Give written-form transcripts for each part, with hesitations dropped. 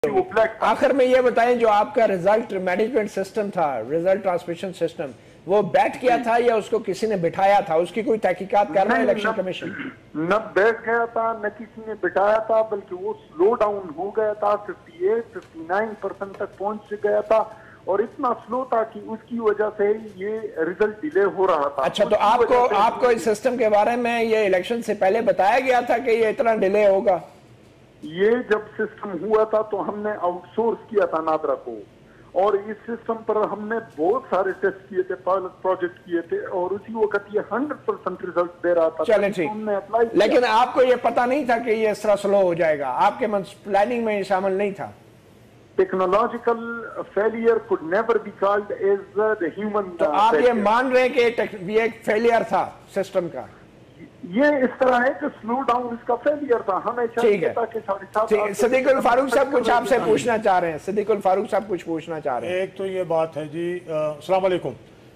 वो ब्लैक। आखिर में ये बताएं, जो आपका रिजल्ट मैनेजमेंट सिस्टम था, रिजल्ट ट्रांसमिशन सिस्टम, वो बैठ गया था या उसको किसी ने बिठाया था? उसकी कोई तहकीकात कर रहा है इलेक्शन कमीशन? न बैठ गया था, न किसी ने बिठाया था, बल्कि वो स्लो डाउन हो गया था, 58-59% तक पहुंच गया था, और इतना स्लो था कि उसकी वजह से ये रिजल्ट डिले हो रहा था। अच्छा, तो आपको इस सिस्टम के बारे में ये इलेक्शन से पहले बताया गया था कि ये इतना डिले होगा? ये जब सिस्टम हुआ था तो हमने आउटसोर्स किया था नादरा को, और इस सिस्टम पर हमने बहुत सारे टेस्ट किए थे, पायलट प्रोजेक्ट किए थे, और उसी वक्त ये 100% रिजल्ट दे रहा था। चलें ठीक, लेकिन आपको ये पता नहीं था कि ये इस तरह स्लो हो जाएगा? आपके प्लानिंग में ये शामिल नहीं था? Technological failure could never be called as the human. तो आप ये मान रहे हैं कि ये एक फेलियर था सिस्टम का? ये इस तरह है कि स्लो डाउन इसका फेलियर था हमेशा। ठीक है, सिद्दीकुल फारूक साहब कुछ आपसे पूछना चाह रहे हैं। सिद्दीकुल फारूक साहब कुछ पूछना चाह रहे हैं। एक तो ये बात है जी, अस्सलाम वालेकुम,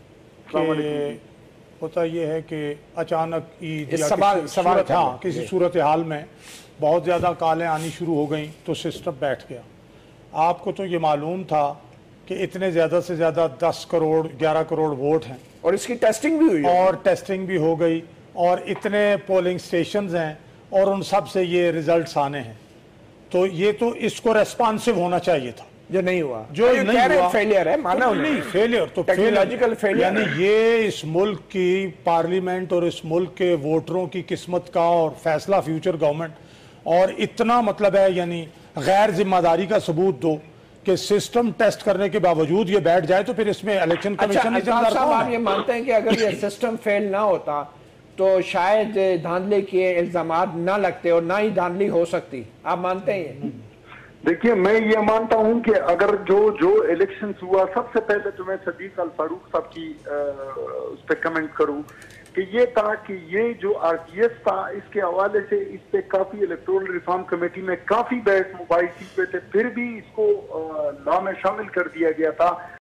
होता ये है कि अचानक ईद या सवाल किसी सूरत हाल में बहुत ज़्यादा कालें आनी शुरू हो गई तो सिस्टम बैठ गया। आपको तो ये मालूम था कि इतने ज़्यादा से ज़्यादा 10 करोड़ 11 करोड़ वोट हैं, और इसकी टेस्टिंग भी हुई, और टेस्टिंग भी हो गई, और इतने पोलिंग स्टेशंस हैं, और उन सब से ये रिजल्ट्स आने हैं, तो ये तो इसको रेस्पॉन्सिव होना चाहिए था, जो नहीं हुआ। जो नहीं हुआ फेलियर है, माना तो नहीं, फेलियर तो टेक्नोलॉजिकल फेलियर, यानी ये इस मुल्क की पार्लियामेंट और इस मुल्क के वोटरों की किस्मत का और फैसला फ्यूचर गवर्नमेंट, और इतना मतलब है यानी गैर जिम्मेदारी का सबूत दो कि सिस्टम टेस्ट करने के बावजूद ये बैठ जाए, तो फिर इसमें इलेक्शन कमीशन आप ये मानते हैं कि अगर ये सिस्टम फेल ना होता तो शायद धांधली के इल्जामात ना लगते और ना ही धांधली हो सकती? आप मानते हैं ये? देखिए, मैं ये मानता हूं कि अगर जो इलेक्शन हुआ, सबसे पहले तो मैं सदीक अल फारूक साहब की उस पर कमेंट करूं कि ये था कि ये जो आरटीएस था, इसके हवाले से इस पे काफी इलेक्टोरल रिफॉर्म कमेटी में काफी बहस मुबाहिस हुए थे, फिर भी इसको लॉ में शामिल कर दिया गया था।